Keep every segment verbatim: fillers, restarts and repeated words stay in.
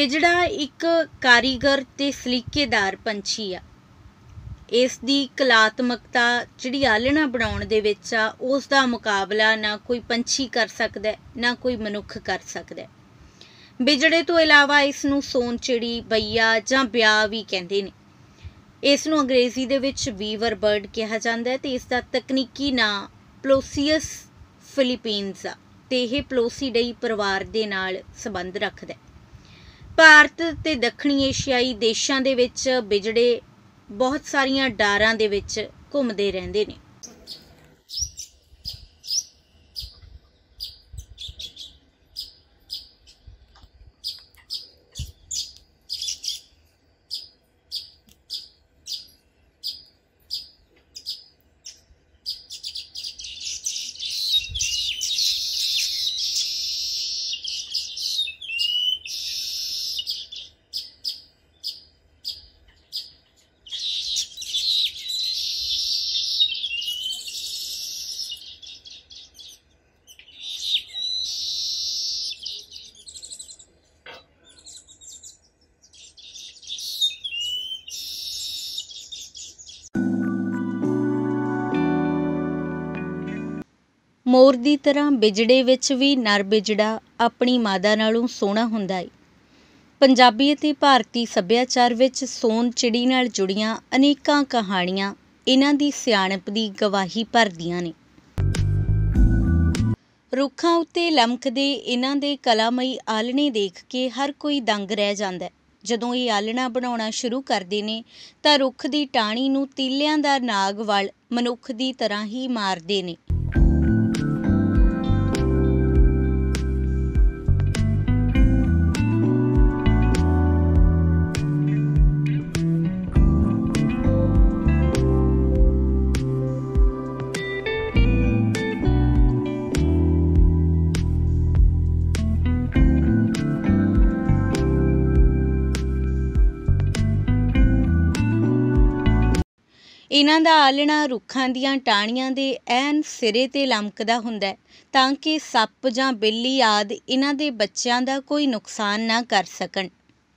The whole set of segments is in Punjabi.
ਬਿਜੜਾ ਇੱਕ ਕਾਰੀਗਰ ਤੇ ਸਲੀਕੇਦਾਰ ਪੰਛੀ ਆ। ਇਸ ਦੀ ਕਲਾਤਮਕਤਾ ਜਿਹੜੀ ਆਲ੍ਹਣਾ ਬਣਾਉਣ ਦੇ ਵਿੱਚ ਆ, ਉਸ ਦਾ ਮੁਕਾਬਲਾ ਨਾ ਕੋਈ ਪੰਛੀ ਕਰ ਸਕਦਾ, ਨਾ ਕੋਈ ਮਨੁੱਖ ਕਰ ਸਕਦਾ। ਬਿਜੜੇ ਤੋਂ ਇਲਾਵਾ ਇਸ ਨੂੰ ਸੋਨ ਚਿੜੀ, ਬਈਆ ਜਾਂ ਬਿਆ ਵੀ ਕਹਿੰਦੇ ਨੇ। ਇਸ ਨੂੰ ਅੰਗਰੇਜ਼ੀ ਦੇ ਵਿੱਚ ਵੀਵਰ ਬਰਡ ਕਿਹਾ ਜਾਂਦਾ ਹੈ ਤੇ ਇਸ ਦਾ ਤਕਨੀਕੀ ਨਾਂ ਪਲੋਸੀਅਸ ਫਿਲੀਪੀਨਸ ਆ ਤੇ ਇਹ ਪਲੋਸੀਡਈ ਪਰਿਵਾਰ ਦੇ ਨਾਲ ਸੰਬੰਧ ਰੱਖਦਾ। ਭਾਰਤ ਤੇ ਦੱਖਣੀ ਏਸ਼ੀਆਈ ਦੇਸ਼ਾਂ ਦੇ ਵਿੱਚ ਬਿਜੜੇ ਬਹੁਤ ਸਾਰੀਆਂ ਡਾਰਾਂ ਦੇ ਵਿੱਚ ਘੁੰਮਦੇ ਰਹਿੰਦੇ ਨੇ। ਮੋਰ ਦੀ ਤਰ੍ਹਾਂ ਬਿਜੜੇ ਵਿੱਚ ਵੀ ਨਰ ਬਿਜੜਾ ਆਪਣੀ ਮਾਦਾ ਨਾਲੋਂ ਸੋਹਣਾ ਹੁੰਦਾ ਹੈ। ਪੰਜਾਬੀ ਅਤੇ ਭਾਰਤੀ ਸੱਭਿਆਚਾਰ ਵਿੱਚ ਸੋਨ ਚਿੜੀ ਨਾਲ ਜੁੜੀਆਂ ਅਨੇਕਾਂ ਕਹਾਣੀਆਂ ਇਹਨਾਂ ਦੀ ਸਿਆਣਪ ਦੀ ਗਵਾਹੀ ਭਰਦੀਆਂ ਨੇ। ਰੁੱਖਾਂ ਉੱਤੇ ਲਮਕਦੇ ਇਹਨਾਂ ਦੇ ਕਲਾਮਈ ਆਲ੍ਹਣੇ ਦੇਖ ਕੇ ਹਰ ਕੋਈ ਦੰਗ ਰਹਿ ਜਾਂਦਾ। ਜਦੋਂ ਇਹ ਆਲ੍ਹਣਾ ਬਣਾਉਣਾ ਸ਼ੁਰੂ ਕਰਦੇ ਨੇ ਤਾਂ ਰੁੱਖ ਦੀ ਟਾਹਣੀ ਨੂੰ ਤੀਲਿਆਂ ਦਾ ਨਾਗ ਵਲ ਮਨੁੱਖ ਦੀ ਤਰ੍ਹਾਂ ਹੀ ਮਾਰਦੇ ਨੇ। ਇਹਨਾਂ ਦਾ ਆਲ੍ਹਣਾ ਰੁੱਖਾਂ ਦੀਆਂ ਟਾਹਣੀਆਂ ਦੇ ਐਨ ਸਿਰੇ 'ਤੇ ਲਮਕਦਾ ਹੁੰਦਾ ਹੈ ਤਾਂ ਕਿ ਸੱਪ ਜਾਂ ਬਿੱਲੀ ਆਦਿ ਇਹਨਾਂ ਦੇ ਬੱਚਿਆਂ ਦਾ ਕੋਈ ਨੁਕਸਾਨ ਨਾ ਕਰ ਸਕਣ।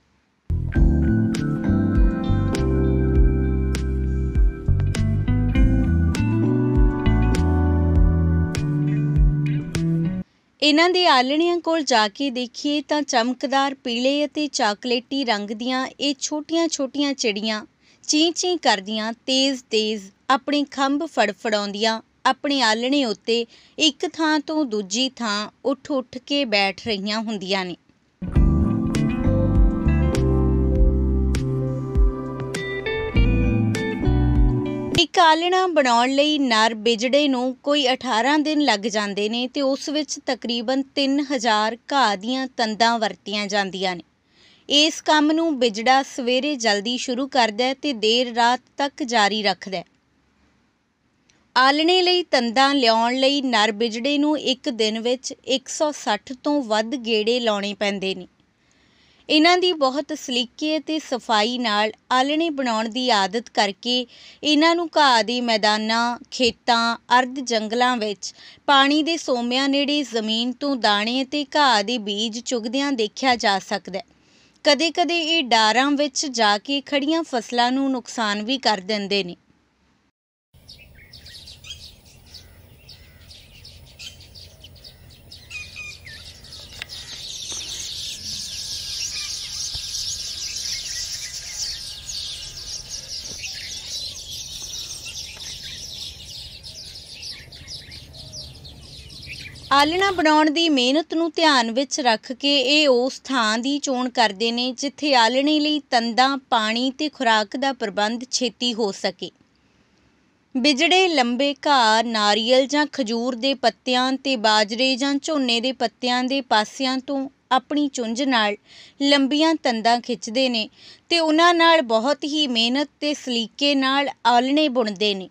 ਇਹਨਾਂ ਦੇ ਆਲ੍ਹਣਿਆਂ ਕੋਲ ਜਾ ਕੇ ਦੇਖੀਏ ਤਾਂ ਚਮਕਦਾਰ ਪੀਲੇ ਅਤੇ ਚਾਕਲੇਟੀ ਰੰਗ ਦੀਆਂ ਇਹ ਛੋਟੀਆਂ-ਛੋਟੀਆਂ ਚਿੜੀਆਂ ਚੀਂ-ਚੀਂ ਕਰਦੀਆਂ ਤੇਜ਼-ਤੇਜ਼ ਆਪਣੇ ਖੰਭ ਫੜਫੜਾਉਂਦੀਆਂ ਆਪਣੇ ਆਲ੍ਹਣੇ ਉੱਤੇ ਇੱਕ ਥਾਂ ਤੋਂ ਦੂਜੀ ਥਾਂ ਉੱਠ-ਉੱਠ ਕੇ ਬੈਠ ਰਹੀਆਂ ਹੁੰਦੀਆਂ ਨੇ। ਇੱਕ ਆਲ੍ਹਣਾ ਬਣਾਉਣ ਲਈ ਨਰ ਬਿਜੜੇ ਨੂੰ ਕੋਈ ਅਠਾਰਾਂ ਦਿਨ ਲੱਗ ਜਾਂਦੇ ਨੇ ਤੇ ਉਸ ਵਿੱਚ ਤਕਰੀਬਨ ਤਿੰਨ ਹਜ਼ਾਰ ਘਾਹ ਦੀਆਂ ਤੰਦਾਂ ਵਰਤੀਆਂ ਜਾਂਦੀਆਂ ਨੇ। ਇਸ ਕੰਮ ਨੂੰ ਬਿਜੜਾ ਸਵੇਰੇ ਜਲਦੀ ਸ਼ੁਰੂ ਕਰਦਾ ਤੇ ਦੇਰ ਰਾਤ ਤੱਕ ਜਾਰੀ ਰੱਖਦਾ। ਆਲ੍ਹਣੇ ਲਈ ਤੰਦਾਂ ਲਿਆਉਣ ਲਈ ਨਰ ਬਿਜੜੇ ਨੂੰ ਇੱਕ ਦਿਨ ਵਿੱਚ ਇੱਕ ਸੌ ਸੱਠ ਤੋਂ ਵੱਧ ਗੇੜੇ ਲਾਉਣੇ ਪੈਂਦੇ ਨੇ। ਇਹਨਾਂ ਦੀ ਬਹੁਤ ਸਲੀਕੇ ਅਤੇ ਸਫਾਈ ਨਾਲ ਆਲ੍ਹਣੇ ਬਣਾਉਣ ਦੀ ਆਦਤ ਕਰਕੇ ਇਹਨਾਂ ਨੂੰ ਘਾਹ ਦੇ ਮੈਦਾਨਾਂ, ਖੇਤਾਂ, ਅਰਧ ਜੰਗਲਾਂ ਵਿੱਚ ਪਾਣੀ ਦੇ ਸੋਮਿਆਂ ਨੇੜੇ ਜ਼ਮੀਨ ਤੋਂ ਦਾਣੇ ਅਤੇ ਘਾਹ ਦੇ ਬੀਜ ਚੁਗਦਿਆਂ ਦੇਖਿਆ ਜਾ ਸਕਦਾ। ਕਦੇ-ਕਦੇ ਇਹ ਡਾਰਾਂ ਵਿੱਚ ਜਾ ਕੇ ਖੜੀਆਂ ਫਸਲਾਂ ਨੂੰ ਨੁਕਸਾਨ ਵੀ ਕਰ ਦਿੰਦੇ ਨੇ। ਆਲ੍ਹਣਾ ਬਣਾਉਣ ਦੀ ਮਿਹਨਤ ਨੂੰ ਧਿਆਨ ਵਿੱਚ ਰੱਖ ਕੇ ਇਹ ਉਸ ਥਾਂ ਦੀ ਚੋਣ ਕਰਦੇ ਨੇ ਜਿੱਥੇ ਆਲ੍ਹਣੇ ਲਈ ਤੰਦਾਂ, ਪਾਣੀ ਤੇ ਖੁਰਾਕ ਦਾ ਪ੍ਰਬੰਧ ਛੇਤੀ ਹੋ ਸਕੇ। ਬਿਜੜੇ ਲੰਬੇ ਘਾਹ, ਨਾਰੀਅਲ ਜਾਂ ਖਜੂਰ ਦੇ ਪੱਤਿਆਂ ਤੇ ਬਾਜਰੇ ਜਾਂ ਝੋਨੇ ਦੇ ਪੱਤਿਆਂ ਦੇ ਪਾਸਿਆਂ ਤੋਂ ਆਪਣੀ ਚੁੰਝ ਨਾਲ ਲੰਬੀਆਂ ਤੰਦਾਂ ਖਿੱਚਦੇ ਨੇ ਤੇ ਉਹਨਾਂ ਨਾਲ ਬਹੁਤ ਹੀ ਮਿਹਨਤ ਤੇ ਸਲੀਕੇ ਨਾਲ ਆਲ੍ਹਣੇ ਬੁਣਦੇ ਨੇ।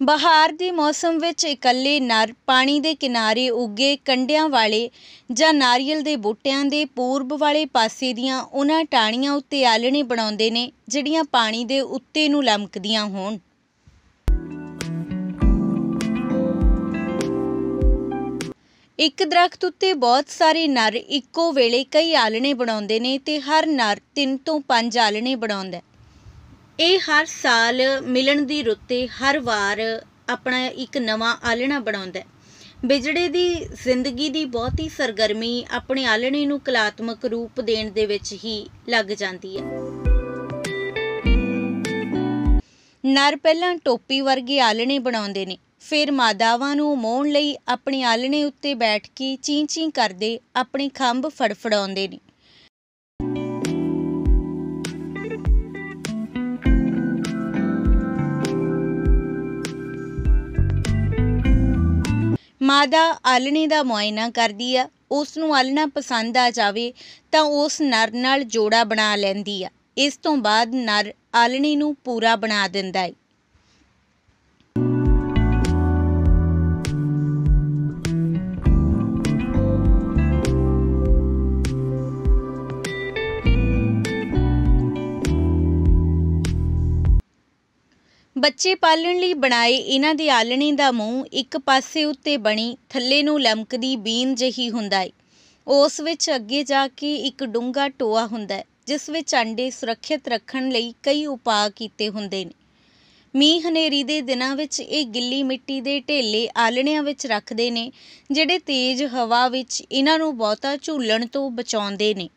बहार के मौसम विच इकल्ले नर पानी के किनारे उगे कंडियां वाले जां नारियल के बूटियां के पूरब वाले पासे दियां उन्हां टाहणियां उत्ते आलणे बनाउंदे ने जिहड़ियां पानी के उत्ते नूं लमकदियां होण। एक दरख्त उत्ते बहुत सारे नर इक्को वेले कई आलणे बनाउंदे ने ते हर नर तीन तो पंज आलणे बनाउंदा है। ये हर साल मिलन दी रुत्ते हर वार अपना एक नवां आलणा बनाउंदा है। बिजड़े दी जिंदगी दी बहुत ही सरगर्मी अपने आलणे नूं कलात्मक रूप देण दे विच ही लग जांदी है। नर पहलां टोपी वर्गे आलणे बनाउंदे ने, फिर मादावां नूं मोहण लई अपने आलणे उत्ते बैठ के चीं चीं करदे अपने खंभ फड़फड़ाउंदे ने। मादा आलणे दा मुआयना करदी आ, उस नूं आलणा पसंद आ जावे तां उस नर नाल जोड़ा बना लैंदी आ। इस तों बाद नर आलणे नूं पूरा बना दिंदा है। बच्चे पालण लई बनाए इन्हां दे आलणे दा मूँह एक पासे उत्ते बणी थल्ले नूं लमकदी बीन जही हुंदा है। उस विच अगे जाके एक डूंगा टोआ हुंदा है जिस विच अंडे सुरक्षित रखण लई कई उपाअ कीते हुंदे ने। मींह हनेरी दे दिनां विच इह गिल्ली मिट्टी दे ढेले आलणिਆਂ विच रखदे ने जिहड़े तेज हवा विच इन्हां नूं बहुता झूलण तों बचाउंदे ने।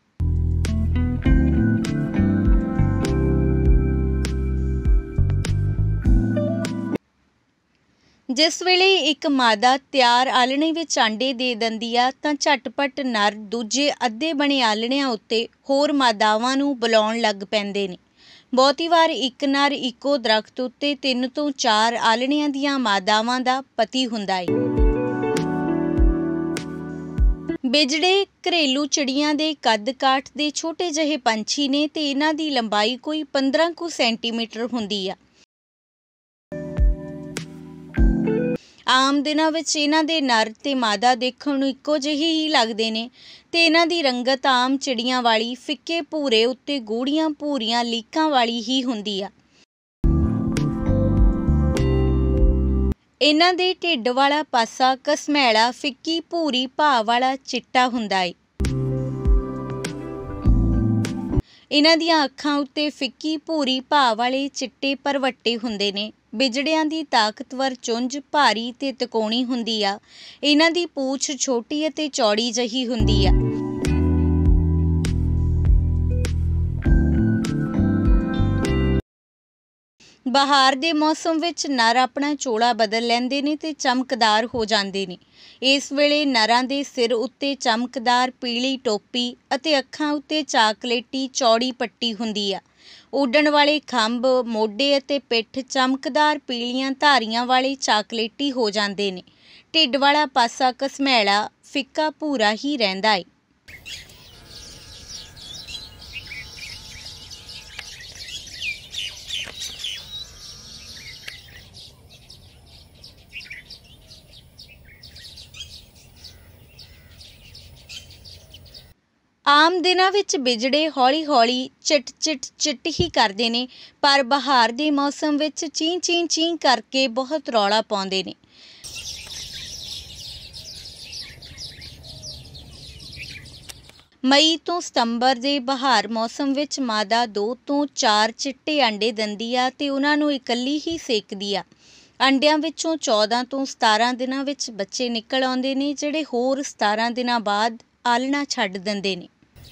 जिस वेले एक मादा तैयार आलणे विच आंडे दे दिंदी आ तां झटपट नर दूजे अद्धे बणे आलणिਆਂ उत्ते होर मादावां नूं बुलाउण लग पैंदे ने। बहुती वार एक नर इक्को दरख्त उत्ते तीन तो चार आलणिਆਂ ਦੀਆਂ मादावां दा पति हुंदा है। बिजड़े घरेलू चिड़ियां दे कद काठ दे छोटे जहे पंछी ने ते इन्हां दी लंबाई कोई पंद्रह कु सेंटीमीटर हुंदी आ। आम दिनां विच इन्हां दे नर ते मादा देखण नूं इक्को ਜਿਹੇ ही लगदे ने ते इन्हां दी रंगत आम चिड़ियां वाली फिक्के भूरे उत्ते गूड़ियां भूरियां लीकां वाली ही हुंदी आ। इन्हां दे ढिੱਡ वाला पासा घसमैला फिक्की भूरी भाव वाला चिट्टा हुंदा है। इन्हां दियां अखां उत्ते फिक्की भूरी भाव वाले चिट्टे भरवट्टे हुंदे ने। बिजड़ियां दी ताकतवर चुंझ भारी ते तिकोणी हुंदी आ। इन्हां दी पूछ छोटी अते चौड़ी जही हुंदी आ। बहार दे मौसम विच नर अपना चोला बदल लैंदे ने ते चमकदार हो जांदे ने। इस वेले नरां दे सिर उत्ते चमकदार पीली टोपी अते अखां उत्ते चाकलेटी चौड़ी पट्टी हुंदी आ। उड्डण वाले खंभ मोढे अते पिठ चमकदार पीलियां धारियां वाले चाकलेटी हो जांदे ने। ढिੱਡ वाला पासा घसमैला फिक्का भूरा ही रहिंदा है। आम दिनां विच बिजड़े हौली हौली चिट चिट चिट ही करदे ने, पर बहार दे मौसम विच चीं चीं चीं करके बहुत रौला पाउंदे ने। मई तो सतंबर दे बहार मौसम विच मादा दो तो चार चिट्टे अंडे दिंदी आ ते उन्हां नूं इकल्ली ही सेकदी आ। अंडिਆਂ ਵਿੱਚੋਂ चौदह ਤੋਂ सतारह ਦਿਨਾਂ ਵਿੱਚ ਬੱਚੇ ਨਿਕਲ ਆਉਂਦੇ ਨੇ ਜਿਹੜੇ ਹੋਰ सतारह ਦਿਨਾਂ ਬਾਅਦ ਆਲਣਾ ਛੱਡ ਦਿੰਦੇ ਨੇ।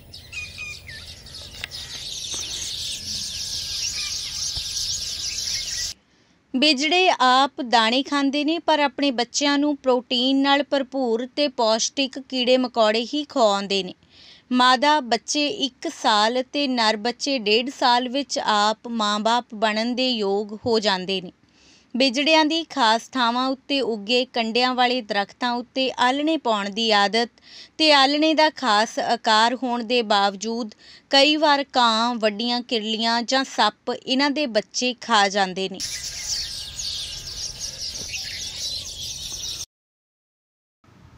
बिजड़े आप दाणे खांदे ने पर अपने बच्चों नूं प्रोटीन नाल भरपूर ते पौष्टिक कीड़े मकौड़े ही खवाउंदे ने। मादा बच्चे एक साल ते नर बच्चे डेढ़ साल विच आप माँ बाप बनन दे योग हो जांदे ने। बिजड़ियां दी खास थावां उत्ते उगे कंडियां वाले दरख्तां उत्ते आलणे पाउण दी आदत ते आलणे दा खास आकार होण दे बावजूद कई वार कां, वड्डियां किरलियां जां सप्प इन्हां दे बच्चे खा जांदे ने।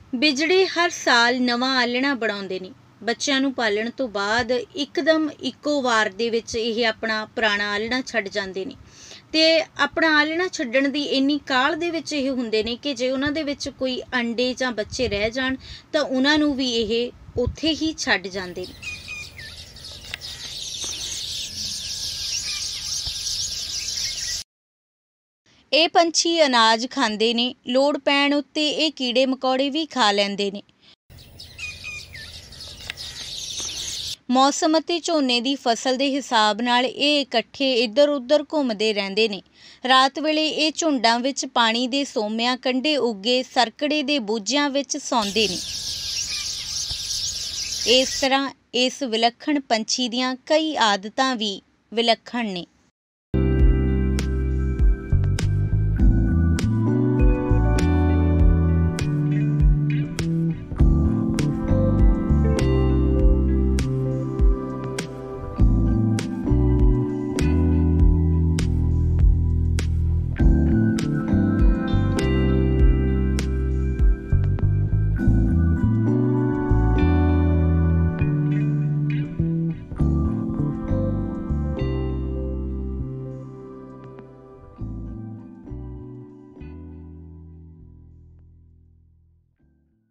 ਬਿਜੜੇ ਹਰ ਸਾਲ ਨਵਾਂ ਆਲ੍ਹਣਾ ਬਣਾਉਂਦੇ ਨੇ। ਬੱਚਿਆਂ ਨੂੰ ਪਾਲਣ ਤੋਂ ਬਾਅਦ ਇੱਕਦਮ ਇੱਕੋ ਵਾਰ ਦੇ ਵਿੱਚ ਇਹ ਆਪਣਾ ਪੁਰਾਣਾ ਆਲ੍ਹਣਾ ਛੱਡ ਜਾਂਦੇ ਨੇ ਤੇ ਆਪਣਾ ਆਲ੍ਹਣਾ ਛੱਡਣ ਦੀ ਇੰਨੀ ਕਾਹਲ ਦੇ ਵਿੱਚ ਇਹ ਹੁੰਦੇ ਨੇ ਕਿ ਜੇ ਉਹਨਾਂ ਦੇ ਵਿੱਚ ਕੋਈ ਅੰਡੇ ਜਾਂ ਬੱਚੇ ਰਹਿ ਜਾਣ ਤਾਂ ਉਹਨਾਂ ਨੂੰ ਵੀ ਇਹ ਉੱਥੇ ਹੀ ਛੱਡ ਜਾਂਦੇ ਨੇ। ਇਹ ਪੰਛੀ ਅਨਾਜ ਖਾਂਦੇ ਨੇ, ਲੋੜ ਪੈਣ ਉੱਤੇ ਇਹ ਕੀੜੇ ਮਕੌੜੇ ਵੀ ਖਾ ਲੈਂਦੇ ਨੇ। ਮੌਸਮ ਅਤੇ ਝੋਨੇ ਦੀ ਫਸਲ ਦੇ ਹਿਸਾਬ ਨਾਲ ਇਹ ਇਕੱਠੇ ਇੱਧਰ ਉੱਧਰ ਘੁੰਮਦੇ ਰਹਿੰਦੇ ਨੇ। ਰਾਤ ਵੇਲੇ ਇਹ ਝੁੰਡਾਂ ਵਿੱਚ ਪਾਣੀ ਦੇ ਸੋਮਿਆਂ ਕੰਢੇ ਉੱਗੇ ਸਰਕੜੇ ਦੇ ਬੂਝਿਆਂ ਵਿੱਚ ਸੌਂਦੇ ਨੇ। ਇਸ ਤਰ੍ਹਾਂ ਇਸ ਵਿਲੱਖਣ ਪੰਛੀ ਦੀਆਂ ਕਈ ਆਦਤਾਂ ਵੀ ਵਿਲੱਖਣ ਨੇ।